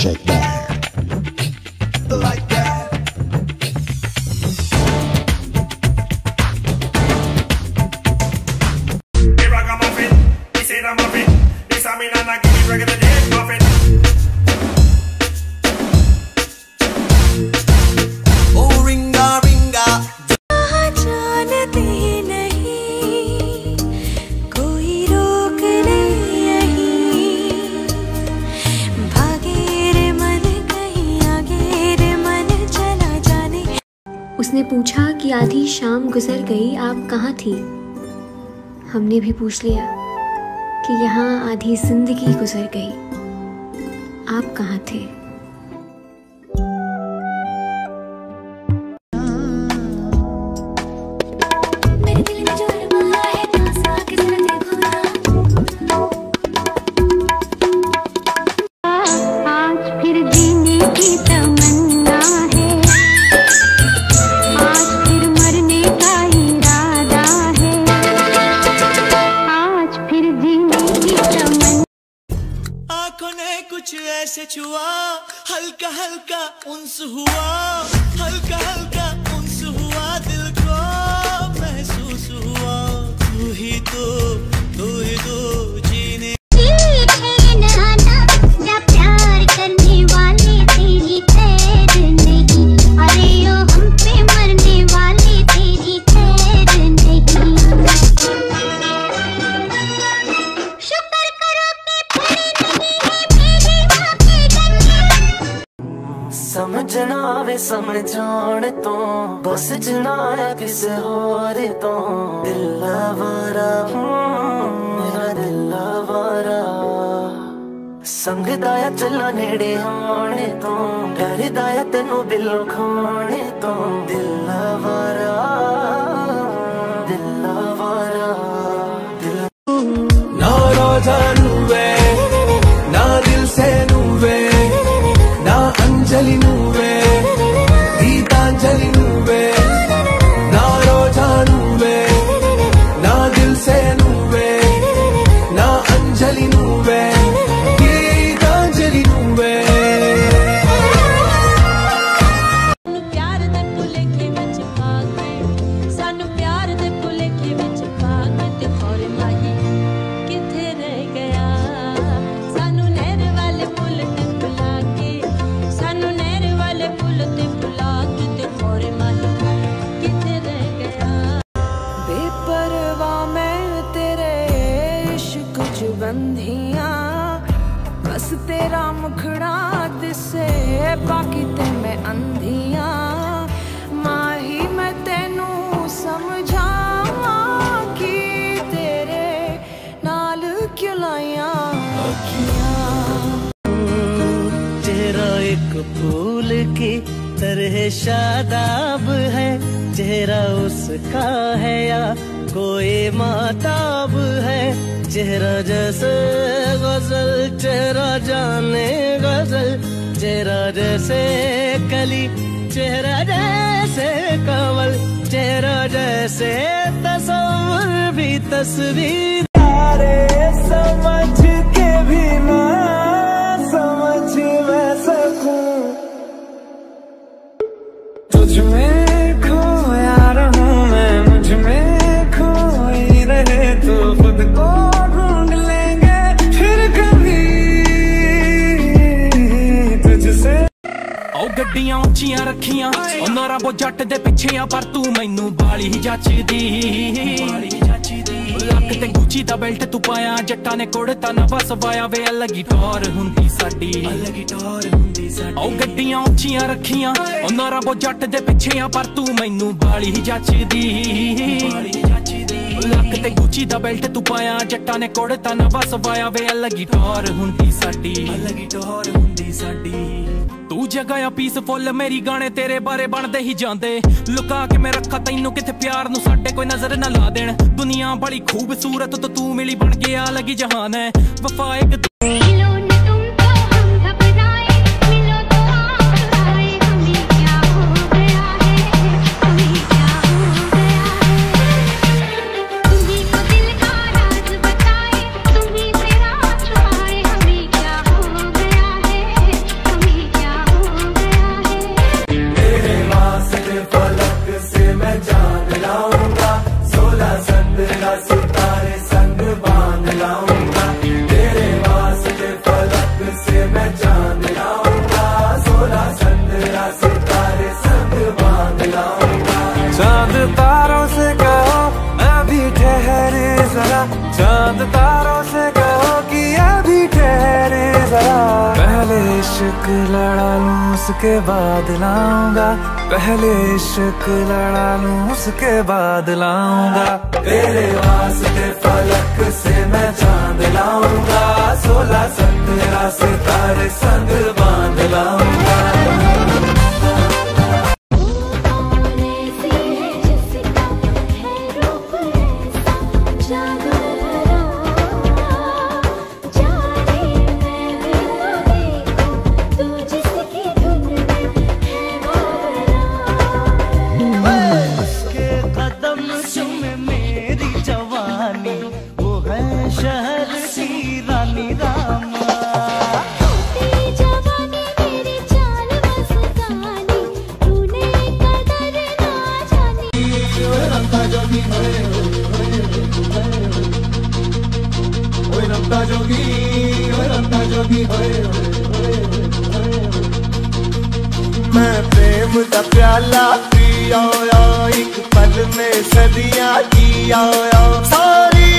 Check that. Like that. Hey, ragamuffin, this ain't a muffin. This I mean, I'm not giving regular day muffin. Oh, ringa, ringa. उसने पूछा कि आधी शाम गुजर गई, आप कहाँ थी? हमने भी पूछ लिया कि यहाँ आधी जिंदगी गुजर गई, आप कहाँ थे? कुछ ऐसे छुआ, हल्का हल्का उन्स हुआ, हल्का हल्का उन्स हुआ, दिल को महसूस हुआ। तू ही तो जीने या प्यार करने वाले तेरी खैर नहीं, अरे यो हम पे मरने वाले तेरी खैर नहीं। शुक्र करो कि समझना वे समझाने तो बस जना है किसे और तो दिल आवारा मेरा दिल आवारा संग दाया चला नेड़े आने तो डर दाया तेनों बिलो खाने तो दिल आवारा दिल आवारा दिल ना रोजा नुवे ना दिल से नुवे ना अंजलि नुवे गीतांजलि नुवे ना रोजा नुवे ना दिल से नुवे ना अंजलि नुवे गीतांजलि नुवे। प्यार दे भुलेखे विच पाके सानू प्यार दे भुलेखे विच पाके ते और माही किथे रह गया सानू नहर वाले पुल ते बुला के सानू नहर वाले पुल ते बुला के ते और माही किथे रह गया। बेपरवाह मैं तेरे इश्क च बंधियां बस तेरा मुखड़ा दिसे बाकी ते मैं अंधियां माही मैं तेनू समझावां कि तेरे नाल क्यों लाइयां अखियां। चेहरा एक फूल की तरह शादाब है, चेहरा उसका है या कोई माताब है। चेहरा जैसे गजल चेहरा जाने गजल, चेहरा जैसे कली चेहरा जैसे कमल, चेहरा जैसे तस्वीर भी तस्वीर। समझ के भी ना समझ मैं सकूं तुझ में खोया रहूं मैं, मुझ में खोई रहे तो खुद को ढूंढ लेंगे फिर कभी तुझसे। ओ गड्डियां उच्चियां रखियां उन्हां रबो जट दे पिछे आ पर तू मैनू बाली ही जचदी। लक ते गुची दा बेल्ट तू पाया जट्टां ने कुड़ता ना बस वाया वे अलग ही टौर हुंदी साडी, अलग ही टौर हुंदी साडी। ओ गड्डियां उच्चियां रखियां उन्हां रबो जट दे पिछे आ पर तू मैनू बाली ही जचदी। लक ते गुची दा बेल्ट तू पाया जट्टां ने कुड़ता ना बस वाया वे अलग ही टौर हुंदी साडी, अलग ही टौर हुंदी साडी। तू जगह पीसफुल मेरी गाने तेरे बारे बनदे ही जांदे, लुका के मैं रखा तैनू किथे प्यार नू साडे कोई नजर ना ला देन। दुनिया बड़ी खूबसूरत तो तू मिली बन गया अलग ही जहान है वफा एक बांध लाऊंगा, तेरे वास्ते फलक से मैं चांद लाऊंगा, 16 17 सितारे संग बांध लाऊंगा। चांद तारों से कहो अभी ठहरे जरा, चांद तारों से कहो कि अभी ठहरे जरा। पहले इश्क लड़ा लूं उसके बाद लाऊंगा, पहले इश्क लड़ा लूं उसके बाद लाऊंगा। तेरे वास्ते फलक से मैं चांद लाऊंगा, 16 17 सितारे संग बांध लाऊंगा। शहर की रानी रामा, जवानी मेरी चाल मस्तानी, तूने कदर ना जानी। रंगा जोगी ओए रंगा जोगी, ओए रंगा जोगी मैं प्रेम का प्याला पिया, एक पल में सदियां जिया, सारी